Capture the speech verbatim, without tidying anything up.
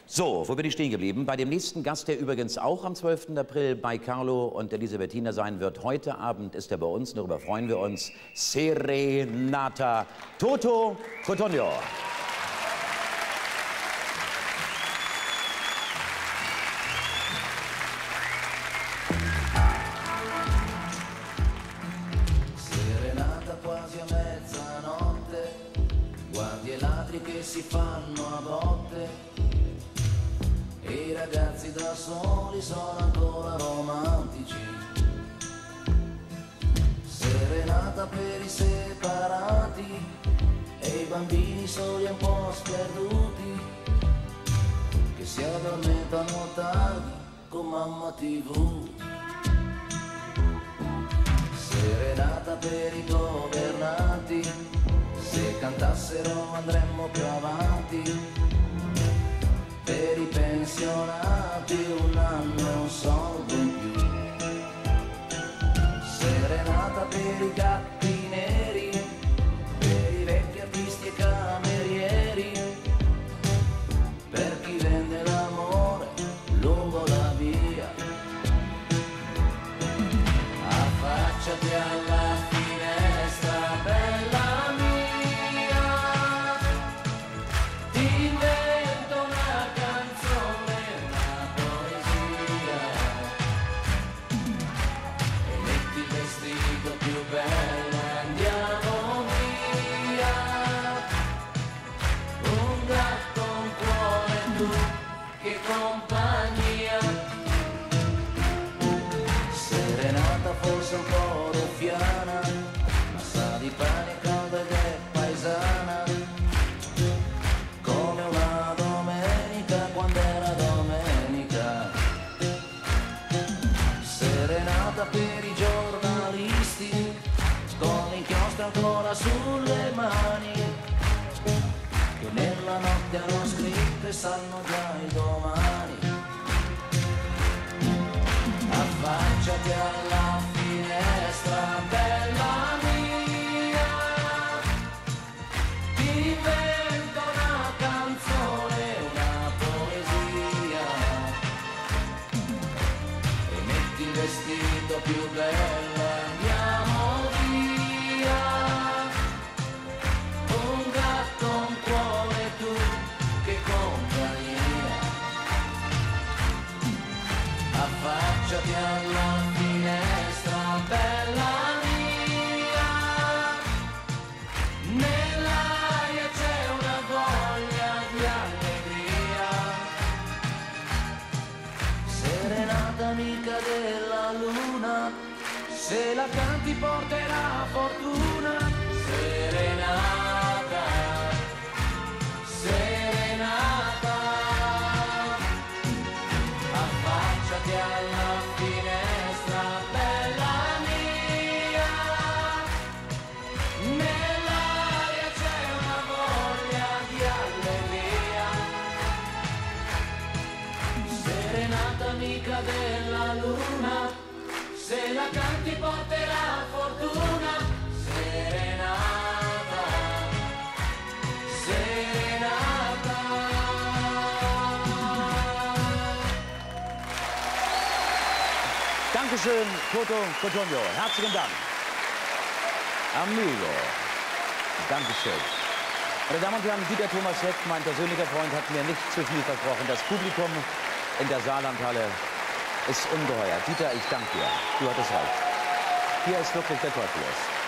So, wo bin ich stehen geblieben? Bei dem nächsten Gast, der übrigens auch am zwölften April bei Carlo und Elisabethina sein wird. Heute Abend ist er bei uns, darüber freuen wir uns. Serenata Toto Cotugno. Serenata quasi a mezzanotte, guardi e ladri che si fanno a botte. E i ragazzi da soli sono ancora romantici. Serenata per i separati e i bambini soli e un po' sperduti che si addormentano tardi con mamma tivù. Serenata per i governanti, se cantassero andremmo più avanti. Per i pensionati un anno e un soldo in più. Serenata per i gatti neri, per i vecchi artisti e camerieri, per chi vende l'amore lungo la via. Affacciati alla finestra, bella mia, ti invento una canzone, una poesia, e metti il vestito più bello e andiamo via. Un gatto, un cuore, tu, che compagnia. Serenata forse un po' ruffiana, ma sa di pane caldo ed è paesana, come una domenica quando era domenica. Serenata per i giornalisti, con l'inchiostro ancora sulle mani, che nella notte hanno scritto e sanno già il domani. Affacciati alla finestra, bella mia, ti invento una canzone, una poesia, e metti il vestito più bello e andiamo via. Un gatto, un cuore, tu, che compagnia. Affacciati alla finestra, bella mia, nell'aria c'è una voglia di allegria. Serenata amica della luna, se la canti porterà fortuna. Serenata, serenata, affacciati alla finestra, bella mia, nell'aria c'è una voglia di allegria. Serenata amica della luna, se la canti porterà fortuna. Serenata, serenata. Dankeschön, Toto Cotugno. Herzlichen Dank. Amigo. Dankeschön. Meine Damen und Herren, Dieter Thomas Heck, mein persönlicher Freund, hat mir nicht zu viel versprochen. Das Publikum in der Saarlandhalle ist ungeheuer. Dieter, ich danke dir. Du hattest recht. Hier ist wirklich der Teufel los.